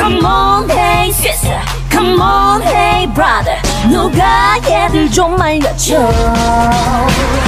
Come on hey sister, come on hey brother, 누가 얘들 좀 말려줘.